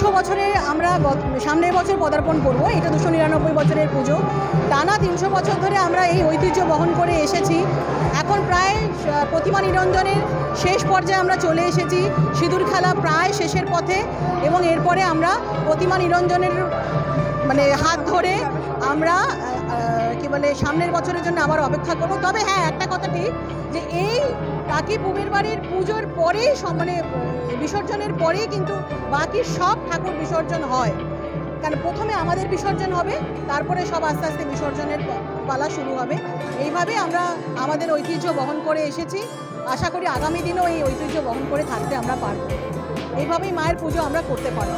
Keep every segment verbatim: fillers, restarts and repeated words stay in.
তিনশো বছরে আমরা সামনের বছর পদার্পণ করব। এটা দুশো নিরানব্বই বছরের পুজো। টানা তিনশো বছর ধরে আমরা এই ঐতিহ্য বহন করে এসেছি। এখন প্রায় প্রতিমা নিরঞ্জনের শেষ পর্যায়ে আমরা চলে এসেছি। সিঁদুর খেলা প্রায় শেষের পথে এবং এরপরে আমরা প্রতিমা নিরঞ্জনের মানে হাত ধরে আমরা কি বলে সামনের বছরের জন্য আবার অপেক্ষা করব। তবে হ্যাঁ, একটা কথা ঠিক যে এই টাকি পুবের বাড়ির পুজোর পরেই মানে বিসর্জনের পরেই কিন্তু বাকি সব ঠাকুর বিসর্জন হয়। কারণ প্রথমে আমাদের বিসর্জন হবে, তারপরে সব আস্তে আস্তে বিসর্জনের পালা শুরু হবে। এইভাবে আমরা আমাদের ঐতিহ্য বহন করে এসেছি। আশা করি আগামী দিনেও এই ঐতিহ্য বহন করে থাকতে আমরা পারব। এইভাবেই মায়ের পুজো আমরা করতে পারব।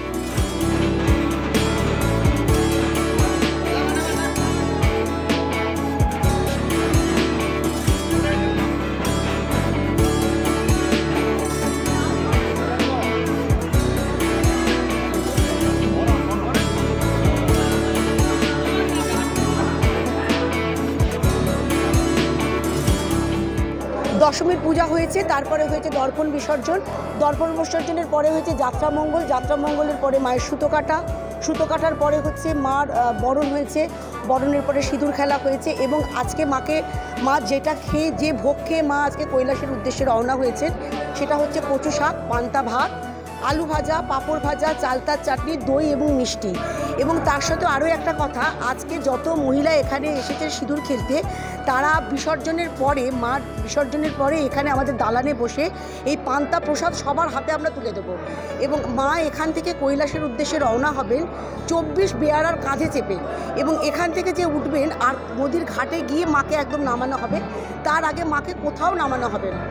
দশমীর পূজা হয়েছে, তারপরে হয়েছে দর্পণ বিসর্জন। দর্পণ বিসর্জনের পরে হয়েছে যাত্রামঙ্গল। যাত্রামঙ্গলের পরে মায়ের সুতো কাটা। সুতো কাটার পরে হচ্ছে মার বরণ হয়েছে। বরণের পরে সিঁদুর খেলা হয়েছে এবং আজকে মাকে মা যেটা খেয়ে যে ভোগ খেয়ে মা আজকে কৈলাসের উদ্দেশ্যে রওনা হয়েছে সেটা হচ্ছে কচু শাক, পান্তা ভাত, আলু ভাজা, পাঁপড় ভাজা, চালতার চাটনি, দই এবং মিষ্টি। এবং তার সাথে আরও একটা কথা, আজকে যত মহিলা এখানে এসেছে সিঁদুর খেলতে, তারা বিসর্জনের পরে মার বিসর্জনের পরে এখানে আমাদের দালানে বসে এই পান্তা প্রসাদ সবার হাতে আমরা তুলে দেবো। এবং মা এখান থেকে কৈলাসের উদ্দেশ্যে রওনা হবেন চব্বিশ বেয়ারার কাঁধে চেপে, এবং এখান থেকে যে উঠবেন আর নদীর ঘাটে গিয়ে মাকে একদম নামানো হবে। তার আগে মাকে কোথাও নামানো হবে না।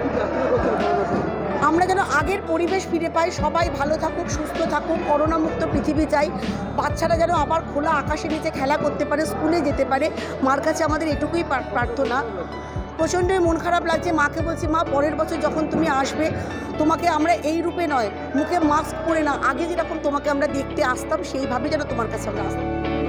আমরা যেন আগের পরিবেশ ফিরে পাই, সবাই ভালো থাকুক, সুস্থ থাকুক, করোনামুক্ত পৃথিবী চাই। বাচ্চারা যেন আবার খোলা আকাশের নিচে খেলা করতে পারে, স্কুলে যেতে পারে। মার কাছে আমাদের এটুকুই প্রার্থনা। প্রচণ্ডই মন খারাপ লাগছে। মাকে বলছি, মা পরের বছর যখন তুমি আসবে তোমাকে আমরা এই রূপে নয়, মুখে মাস্ক পরে না, আগে যেরকম তোমাকে আমরা দেখতে আসতাম সেইভাবে যেন তোমার কাছে আমরা আসতাম।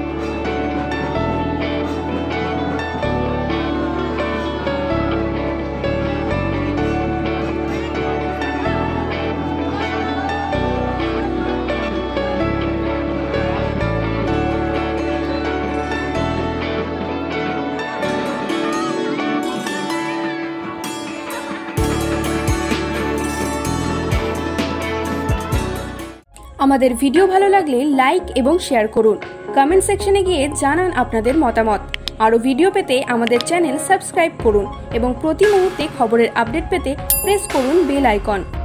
আমাদের ভিডিও ভালো লাগলে লাইক এবং শেয়ার করুন। কমেন্ট সেকশনে গিয়ে জানান আপনাদের মতামত। আরও ভিডিও পেতে আমাদের চ্যানেল সাবস্ক্রাইব করুন এবং প্রতি মুহূর্তে খবরের আপডেট পেতে প্রেস করুন বেল আইকন।